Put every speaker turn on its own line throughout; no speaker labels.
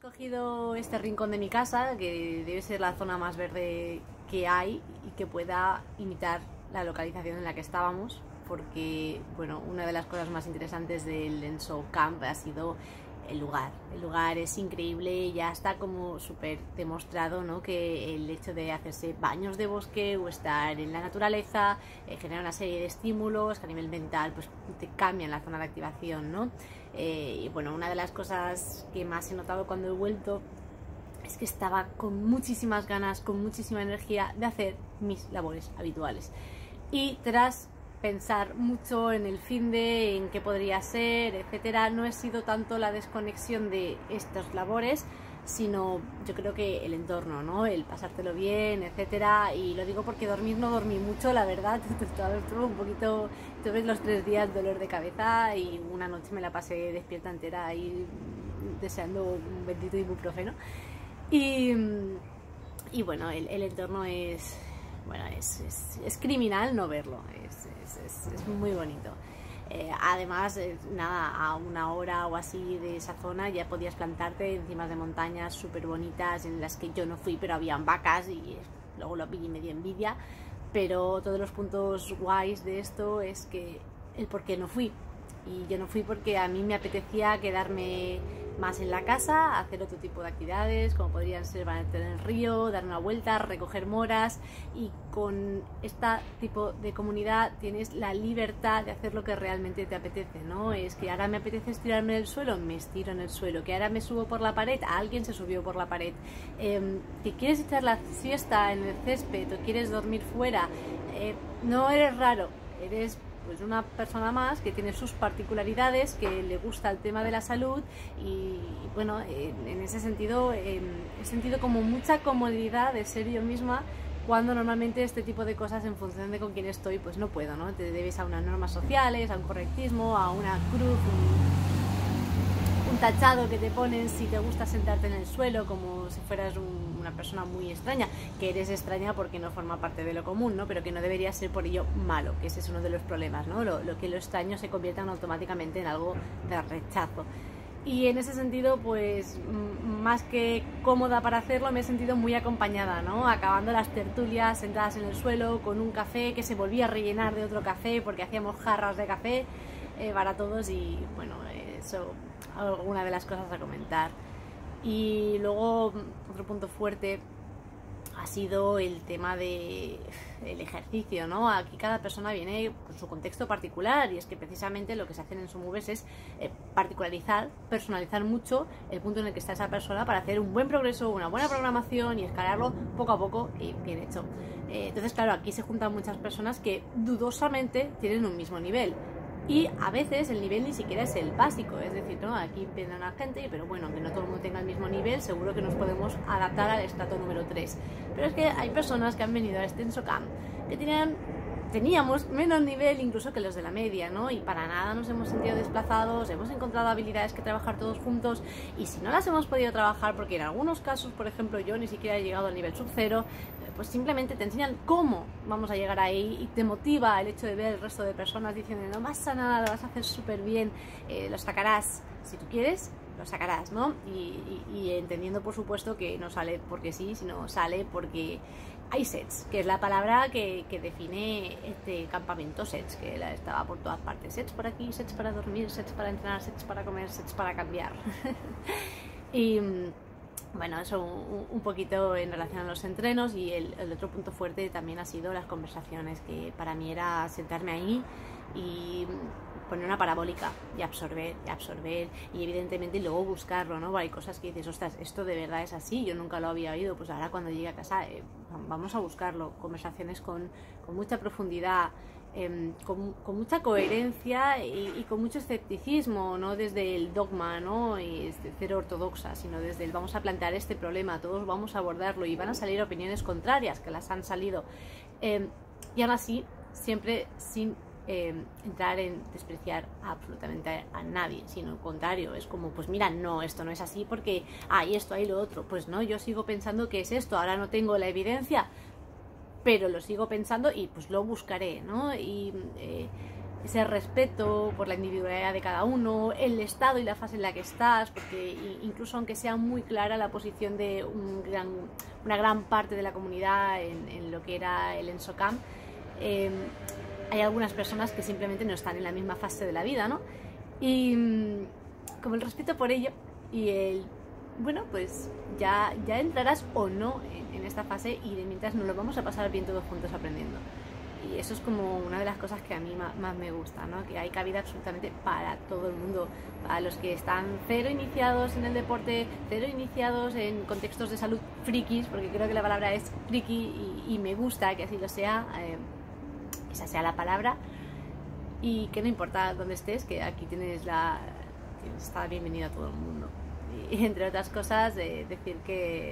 escogido este rincón de mi casa, que debe ser la zona más verde que hay y que pueda imitar la localización en la que estábamos, porque bueno, una de las cosas más interesantes del Enso Camp ha sido el lugar. El lugar es increíble, ya está como súper demostrado, ¿no?, que el hecho de hacerse baños de bosque o estar en la naturaleza genera una serie de estímulos que a nivel mental pues te cambian la zona de activación, ¿no? Y bueno, una de las cosas que más he notado cuando he vuelto es que estaba con muchísimas ganas, con muchísima energía de hacer mis labores habituales. Y tras pensar mucho en el finde, en qué podría ser, etcétera, no ha sido tanto la desconexión de estas labores, sino yo creo que el entorno, ¿no?, el pasártelo bien, etcétera. Y lo digo porque dormir no dormí mucho, la verdad. Tuve un poquito, tuve los 3 días dolor de cabeza y una noche me la pasé despierta entera ahí deseando un bendito ibuprofeno. Y bueno, el entorno es... bueno, es criminal no verlo, es muy bonito. Además, nada, a 1 hora o así de esa zona ya podías plantarte encima de montañas súper bonitas en las que yo no fui, pero habían vacas y luego lo vi y me dio envidia. Pero todos los puntos guays de esto es que el por qué no fui. Y yo no fui porque a mí me apetecía quedarme más en la casa, hacer otro tipo de actividades, como podrían ser bañarte en el río, dar una vuelta, recoger moras. Y con este tipo de comunidad tienes la libertad de hacer lo que realmente te apetece, ¿no? Es que ahora me apetece estirarme en el suelo, me estiro en el suelo. Que ahora me subo por la pared, alguien se subió por la pared. Que quieres echar la siesta en el césped o quieres dormir fuera, no eres raro, eres pues una persona más que tiene sus particularidades, que le gusta el tema de la salud. Y bueno, en ese sentido he sentido como mucha comodidad de ser yo misma, cuando normalmente este tipo de cosas, en función de con quién estoy, pues no puedo, ¿no? Te debes a unas normas sociales, a un correctismo, a una cruz, un tachado que te ponen si te gusta sentarte en el suelo, como si fueras una persona muy extraña, que eres extraña porque no forma parte de lo común, ¿no? Pero que no debería ser por ello malo, que ese es uno de los problemas, ¿no? Lo que lo extraño se convierta automáticamente en algo de rechazo. Y en ese sentido, pues más que cómoda para hacerlo, me he sentido muy acompañada, ¿no? Acabando las tertulias, sentadas en el suelo, con un café que se volvía a rellenar de otro café, porque hacíamos jarras de café para todos. Y bueno, eso, alguna de las cosas a comentar. Y luego otro punto fuerte ha sido el tema del ejercicio, ¿no? Aquí cada persona viene con su contexto particular, y es que precisamente lo que se hace en Ensomoves es particularizar, personalizar mucho el punto en el que está esa persona para hacer un buen progreso, una buena programación y escalarlo poco a poco y bien hecho. Entonces, claro, aquí se juntan muchas personas que dudosamente tienen un mismo nivel. Y a veces el nivel ni siquiera es el básico, es decir, ¿no? Aquí viene la gente, pero bueno, que no todo el mundo tenga el mismo nivel, seguro que nos podemos adaptar al estrato número 3. Pero es que hay personas que han venido a este Enso Camp que teníamos menos nivel incluso que los de la media, ¿no? Y para nada nos hemos sentido desplazados, hemos encontrado habilidades que trabajar todos juntos. Y si no las hemos podido trabajar, porque en algunos casos, por ejemplo, yo ni siquiera he llegado al nivel sub 0, pues simplemente te enseñan cómo vamos a llegar ahí y te motiva el hecho de ver el resto de personas diciendo: no pasa nada, lo vas a hacer súper bien, lo sacarás, si tú quieres, lo sacarás, ¿no? Y entendiendo, por supuesto, que no sale porque sí, sino sale porque hay sets, que es la palabra que define este campamento. Sets, que estaba por todas partes: sets por aquí, sets para dormir, sets para entrenar, sets para comer, sets para cambiar. Y bueno, eso un poquito en relación a los entrenos. Y el otro punto fuerte también ha sido las conversaciones, que para mí era sentarme ahí y poner una parabólica y absorber, y evidentemente luego buscarlo, ¿no? Hay cosas que dices: ostras, esto de verdad es así, yo nunca lo había oído, pues ahora cuando llegue a casa vamos a buscarlo. Conversaciones con mucha profundidad, con mucha coherencia y con mucho escepticismo, no desde el dogma, ¿no?, y cero ortodoxa, sino desde el vamos a plantear este problema, todos vamos a abordarlo, y van a salir opiniones contrarias, que las han salido, y aún así siempre sin entrar en despreciar absolutamente a nadie, sino al contrario, es como: pues mira, no, esto no es así porque hay esto, hay lo otro. Pues no, yo sigo pensando que es esto, ahora no tengo la evidencia, pero lo sigo pensando y pues lo buscaré, ¿no? Y ese respeto por la individualidad de cada uno, el estado y la fase en la que estás, porque incluso aunque sea muy clara la posición de una gran parte de la comunidad en lo que era el ENSOCAM, hay algunas personas que simplemente no están en la misma fase de la vida, ¿no? Y como el respeto por ello y el, bueno, pues ya entrarás o no en esta fase, y de mientras nos lo vamos a pasar bien todos juntos aprendiendo. Y eso es como una de las cosas que a mí más me gusta, ¿no? Que hay cabida absolutamente para todo el mundo, para los que están cero iniciados en el deporte, cero iniciados en contextos de salud frikis, porque creo que la palabra es friki y me gusta que así lo sea, esa sea la palabra, y que no importa dónde estés, que aquí tienes está bienvenido a todo el mundo. Y entre otras cosas, decir que,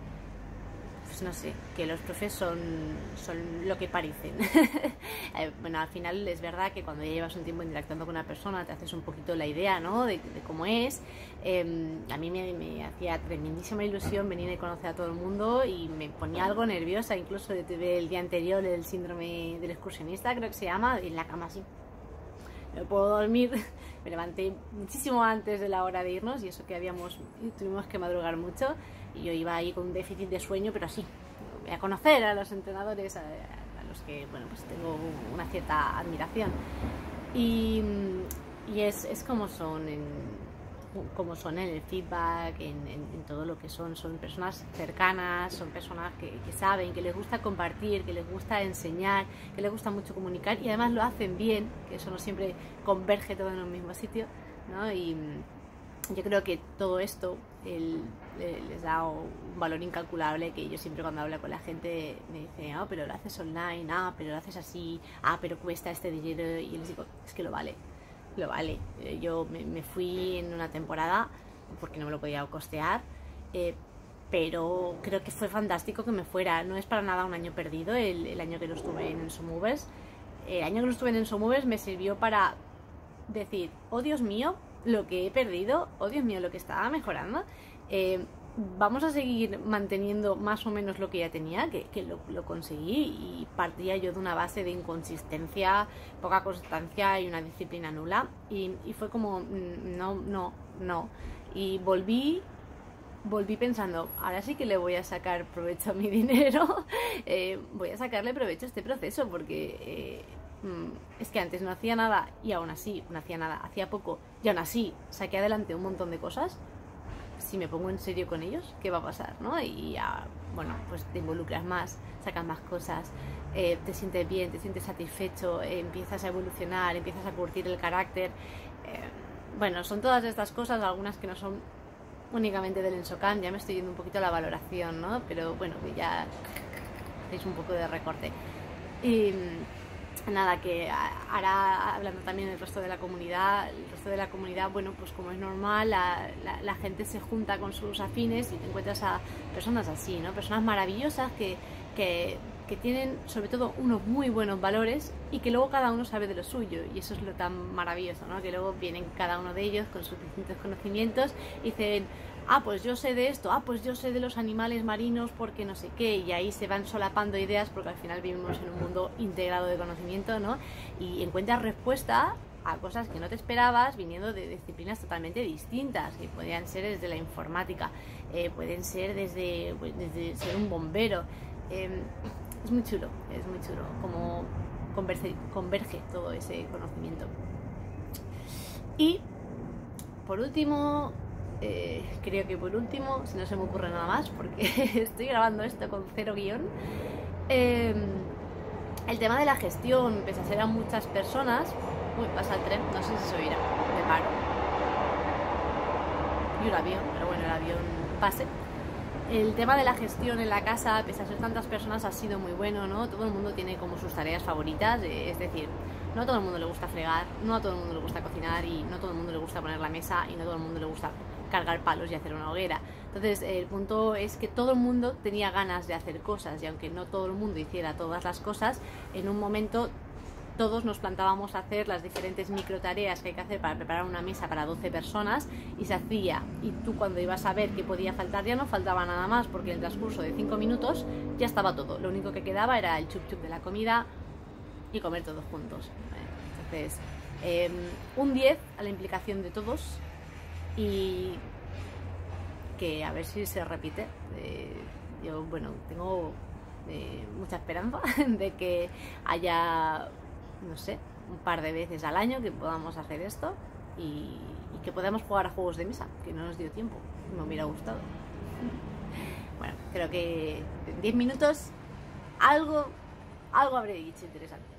pues no sé, que los profes son lo que parecen. Bueno, al final es verdad que cuando ya llevas un tiempo interactuando con una persona te haces un poquito la idea, ¿no? de cómo es. A mí me hacía tremendísima ilusión venir a conocer a todo el mundo, y me ponía algo nerviosa, incluso yo tuve el día anterior el síndrome del excursionista, creo que se llama, en la cama así. No puedo dormir, me levanté muchísimo antes de la hora de irnos, y eso que tuvimos que madrugar mucho, y yo iba ahí con un déficit de sueño, pero así, voy a conocer a los entrenadores, a los que, bueno, pues tengo una cierta admiración, y es como son en el feedback, en todo lo que son personas cercanas, son personas que saben, que les gusta compartir, que les gusta enseñar, que les gusta mucho comunicar, y además lo hacen bien, que eso no siempre converge todo en un mismo sitio, ¿no? Y yo creo que todo esto les da un valor incalculable, que yo siempre cuando hablo con la gente me dicen, pero lo haces online, pero lo haces así, pero cuesta este dinero, y les digo, es que lo vale. Lo vale. Yo me fui en una temporada porque no me lo podía costear, pero creo que fue fantástico que me fuera. No es para nada un año perdido el año que lo estuve en EnsoMovers. El año que lo estuve en EnsoMovers me sirvió para decir, oh Dios mío, lo que he perdido, oh Dios mío, lo que estaba mejorando. Vamos a seguir manteniendo más o menos lo que ya tenía, que lo conseguí, y partía yo de una base de inconsistencia, poca constancia y una disciplina nula, y fue como no, y volví pensando, ahora sí que le voy a sacar provecho a mi dinero, voy a sacarle provecho a este proceso, porque es que antes no hacía nada, y aún así no hacía nada, hacía poco, y aún así saqué adelante un montón de cosas. Si me pongo en serio con ellos, ¿qué va a pasar? ¿No? Y ya, bueno, pues te involucras más, sacas más cosas, te sientes bien, te sientes satisfecho, empiezas a evolucionar, empiezas a curtir el carácter. Bueno, son todas estas cosas, algunas que no son únicamente del ENSOCAM, ya me estoy yendo un poquito a la valoración, ¿no? Pero bueno, que ya hacéis un poco de recorte. Y nada, que ahora hablando también del resto de la comunidad, bueno, pues como es normal, la gente se junta con sus afines, y te encuentras a personas así, ¿no? Personas maravillosas que tienen sobre todo unos muy buenos valores, y que luego cada uno sabe de lo suyo, y eso es lo tan maravilloso, ¿no? Que luego vienen cada uno de ellos con sus distintos conocimientos y dicen, pues yo sé de esto, pues yo sé de los animales marinos porque no sé qué, y ahí se van solapando ideas, porque al final vivimos en un mundo integrado de conocimiento, ¿no? Y encuentras respuesta a cosas que no te esperabas, viniendo de disciplinas totalmente distintas, que podrían ser desde la informática, pueden ser desde ser un bombero. Es muy chulo como converge todo ese conocimiento. Y por último, creo que si no se me ocurre nada más, porque estoy grabando esto con cero guión, el tema de la gestión, pese a ser a muchas personas. Uy, pasa el tren, no sé si se oirá, me paro. Y un avión, pero bueno, el avión pase. El tema de la gestión en la casa, pese a ser tantas personas, ha sido muy bueno, ¿no? Todo el mundo tiene como sus tareas favoritas, es decir, no a todo el mundo le gusta fregar, no a todo el mundo le gusta cocinar, y no a todo el mundo le gusta poner la mesa, y no a todo el mundo le gusta cargar palos y hacer una hoguera. Entonces el punto es que todo el mundo tenía ganas de hacer cosas, y aunque no todo el mundo hiciera todas las cosas, en un momento todos nos plantábamos a hacer las diferentes micro tareas que hay que hacer para preparar una mesa para 12 personas, y se hacía, y tú cuando ibas a ver qué podía faltar ya no faltaba nada más, porque en el transcurso de 5 minutos ya estaba todo, lo único que quedaba era el chup chup de la comida y comer todos juntos. Entonces, un 10 a la implicación de todos y que a ver si se repite. Yo, bueno, tengo mucha esperanza de que haya, no sé, un par de veces al año que podamos hacer esto y que podamos jugar a juegos de mesa, que no nos dio tiempo, me hubiera gustado. Bueno, creo que en 10 minutos algo habré dicho interesante.